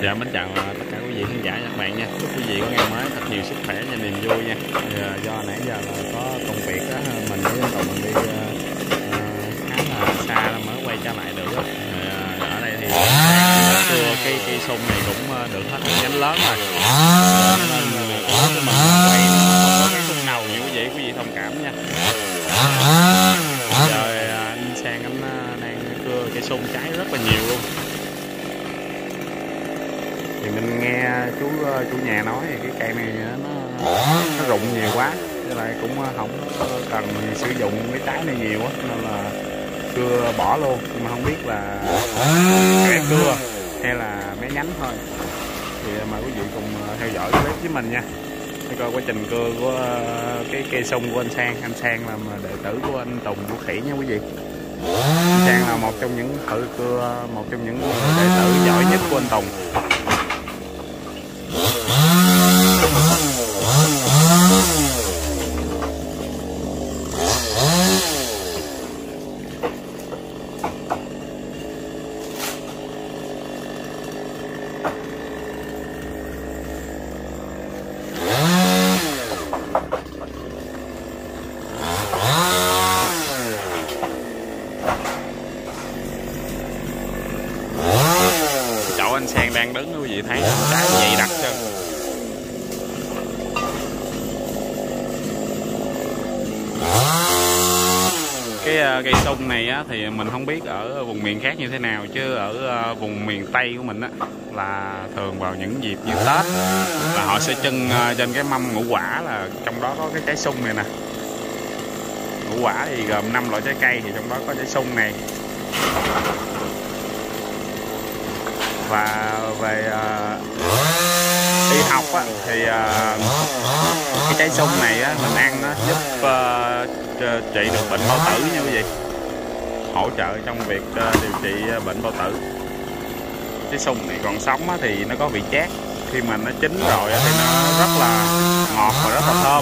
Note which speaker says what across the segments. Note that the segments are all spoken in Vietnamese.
Speaker 1: Dạ mến chào tất cả quý vị khán giả và các bạn nha. Chúc quý vị có ngày mới thật nhiều sức khỏe và niềm vui nha. Do nãy giờ là có công việc đó, mình với anh Tùng đi khá là xa mới quay trở lại được. Ở đây thì cây sung này cũng được hết nhánh lớn rồi. Nên của mình quay không có cái sung nào như quý vị thông cảm nha. Giờ anh Sang anh đang cưa cây sung trái rất là nhiều luôn. Thì mình nghe chủ nhà nói thì cái cây này nó rụng nhiều quá, với lại cũng không cần sử dụng cái trái này nhiều á, nên là cưa bỏ luôn. Nhưng mà không biết là cái cưa hay là mấy nhánh thôi. Thì mời quý vị cùng theo dõi cái clip với mình nha, để coi quá trình cưa của cái cây sung của anh Sang. Anh Sang là đệ tử của anh Tùng Vũ Khỉ nha quý vị. Anh Sang là một trong những thợ cưa, một trong những đệ tử giỏi nhất của anh Tùng. Chỗ anh Sang đang đứng quý vị thấy trái dày đặc chân. Cái cây sung này á, thì mình không biết ở vùng miền khác như thế nào, chứ ở vùng miền Tây của mình á, là thường vào những dịp như Tết là họ sẽ trưng trên cái mâm ngũ quả, là trong đó có cái trái sung này nè. Ngũ quả thì gồm 5 loại trái cây, thì trong đó có trái sung này. Và về y học á, thì cái trái sung này á, mình ăn nó giúp trị được bệnh bao tử nha quý vị, hỗ trợ trong việc điều trị bệnh bao tử. Trái sung này còn sống á, thì nó có vị chát, khi mà nó chín rồi á, thì nó rất là ngọt và rất là thơm.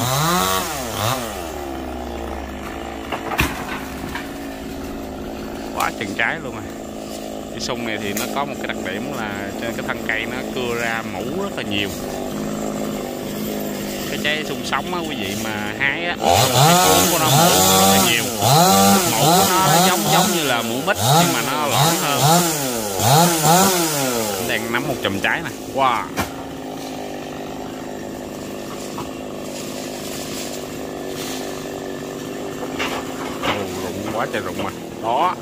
Speaker 1: Quá chừng trái luôn rồi. Cái sung này thì nó có một cái đặc điểm là trên cái thân cây nó cưa ra mủ rất là nhiều. Cái trái sung sống á quý vị mà hái á, cái cuống của nó mủ rất là nhiều. Mủ nó giống như là mủ mít nhưng mà nó lõn hơn. Anh đang nắm một chùm trái nè. Wow. Rụng quá trời rụng mà. Đó.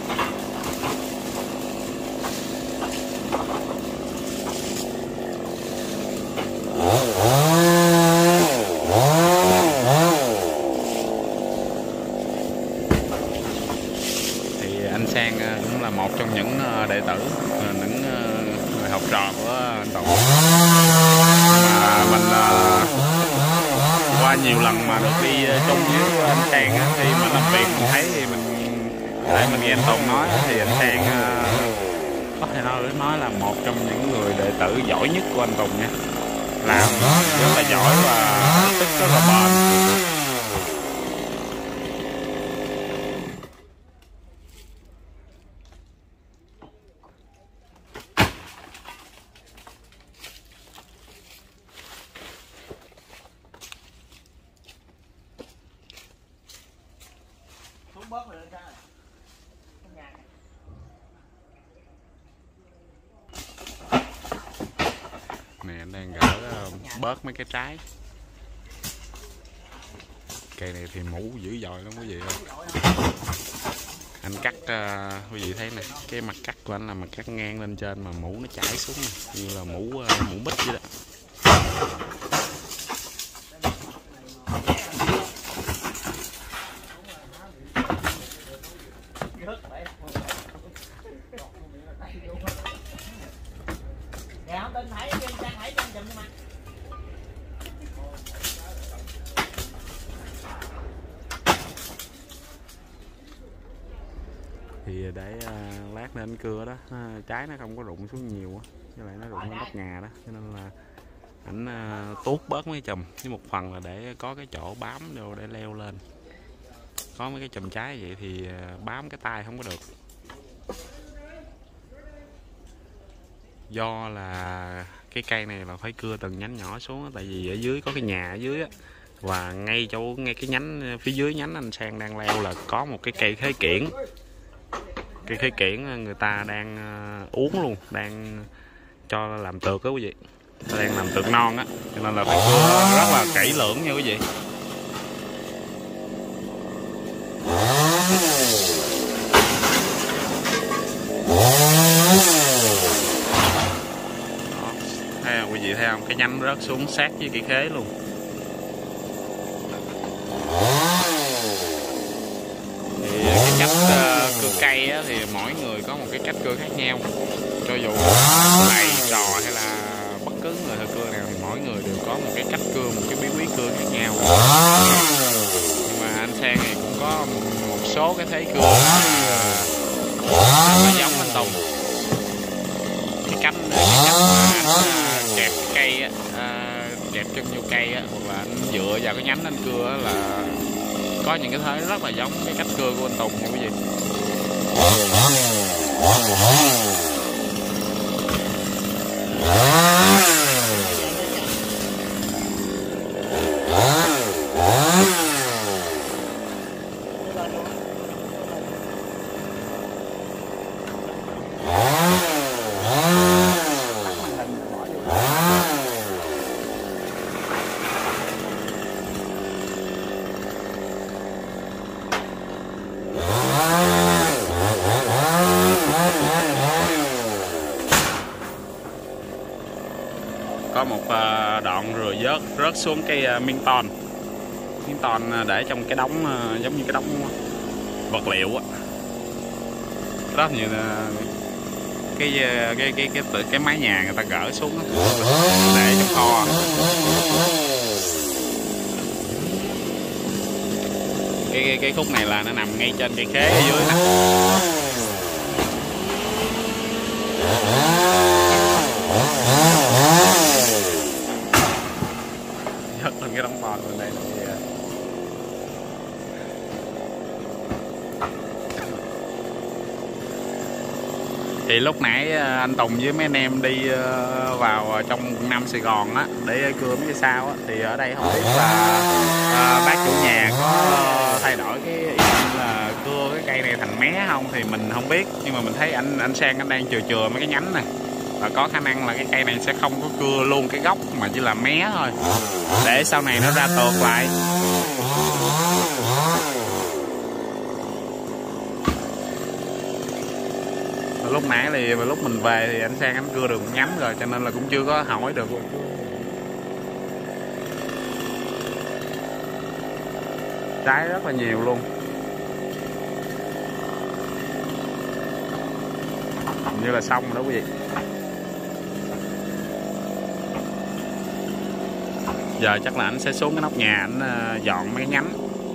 Speaker 1: Thì anh Sang cũng là một trong những đệ tử, những người học trò của anh Tùng. Mà mình qua nhiều lần mà được đi chung với anh Sang á, thì mình làm việc mình thấy thì mình nghe anh Tùng nói thì anh Sang có thể nói là một trong những người đệ tử giỏi nhất của anh Tùng nha. Làm rất là giỏi và tích rất là bền. Nè anh đang gỡ bớt mấy cái trái. Cây này thì mủ dữ dội lắm quý vị ơi. Anh cắt quý vị thấy nè, cái mặt cắt của anh là mặt cắt ngang lên trên mà mủ nó chảy xuống nè, như là mủ mít vậy đó. Thì để lát nên anh cưa đó, trái nó không có rụng xuống nhiều á, với lại nó rụng ở nóc nhà đó, cho nên là ảnh tuốt bớt mấy chùm, với một phần là để có cái chỗ bám đồ để leo lên. Có mấy cái chùm trái vậy thì bám cái tay không có được. do là cái cây này là phải cưa từng nhánh nhỏ xuống, tại vì ở dưới có cái nhà ở dưới á, và ngay cái nhánh phía dưới nhánh anh Sang đang leo là có một cái cây khế kiển. Cây khế kiển người ta đang uống luôn, đang cho làm tược đó quý vị, đang làm tược non á, cho nên là phải cưa rất là kỹ lưỡng nha quý vị. Quý vị thấy không, cái nhánh rớt xuống sát với cây khế luôn. Thì cái cách cưa cây á, thì mỗi người có một cái cách cưa khác nhau, cho dù thầy trò hay là bất cứ người thợ cưa nào thì mỗi người đều có một cái cách cưa, một cái bí quyết cưa khác nhau. Nhưng mà anh Sang thì cũng có một số cái thế cưa rất là giống anh Tùng. Cái cách mà anh kẹp cái cây á, kẹp chân vô cây á, hoặc là anh dựa vào cái nhánh anh cưa á, là có những cái thế rất là giống cái cách cưa của anh Tùng nha quý vị. Có một đoạn rồi rớt xuống cây miếng ton để trong cái đống giống như cái đống vật liệu á, rất như cái mái nhà người ta gỡ xuống để trong kho. Cái khúc này là nó nằm ngay trên cây khế ở dưới nè. Rất là cái đống bòn bên đây là gì à? Thì lúc nãy anh Tùng với mấy anh em đi vào trong quận 5 Sài Gòn á để cưa mấy cái sao á, thì ở đây không biết là bác chủ nhà có thay đổi cái ý định là cưa cái cây này thành mé không thì mình không biết, nhưng mà mình thấy anh Sang anh đang chừa mấy cái nhánh này, và có khả năng là cái cây này sẽ không có cưa luôn cái gốc mà chỉ là mé thôi, để sau này nó ra tược lại. Lúc nãy thì lúc mình về thì anh Sang anh cưa được một nhánh rồi, cho nên là cũng chưa có hỏi được. Trái rất là nhiều luôn, hình như là xong rồi đó quý vị. Giờ chắc là anh sẽ xuống cái nóc nhà anh dọn mấy cái nhánh.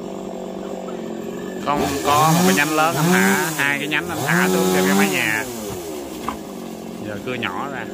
Speaker 1: Có một cái nhánh lớn anh thả, hai cái nhánh anh thả xuống trên cái mái nhà. Giờ cưa nhỏ ra.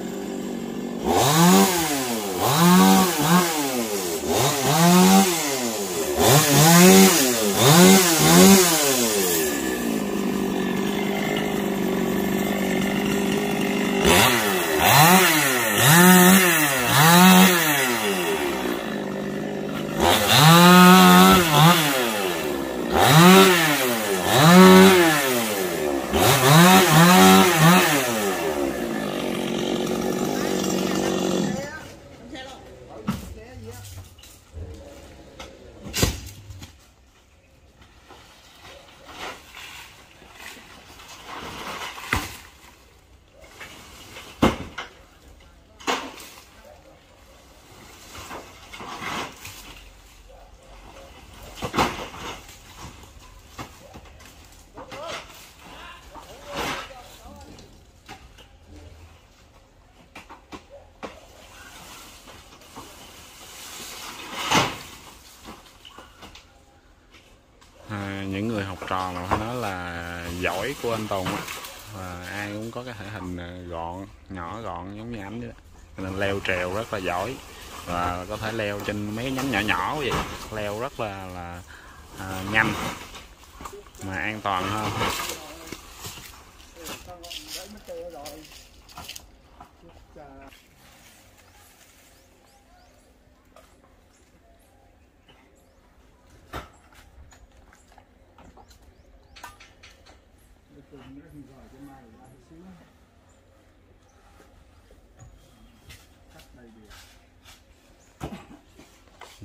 Speaker 1: Những người học trò mà phải nói là giỏi của anh Tùng á, và ai cũng có cái thể hình gọn, nhỏ gọn giống như ảnh vậy, nên leo trèo rất là giỏi, và có thể leo trên mấy cái nhánh nhỏ nhỏ vậy, leo rất là nhanh mà an toàn hơn.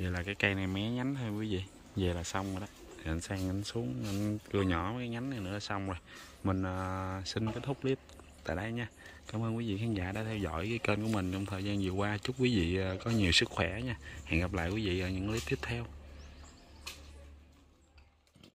Speaker 1: Vậy là cái cây này mé nhánh thôi quý vị, về là xong rồi đó. Thì anh sang anh xuống anh cưa nhỏ mấy cái nhánh này nữa là xong rồi. Mình xin kết thúc clip tại đây nha. Cảm ơn quý vị khán giả đã theo dõi cái kênh của mình trong thời gian vừa qua. Chúc quý vị có nhiều sức khỏe nha. Hẹn gặp lại quý vị ở những clip tiếp theo.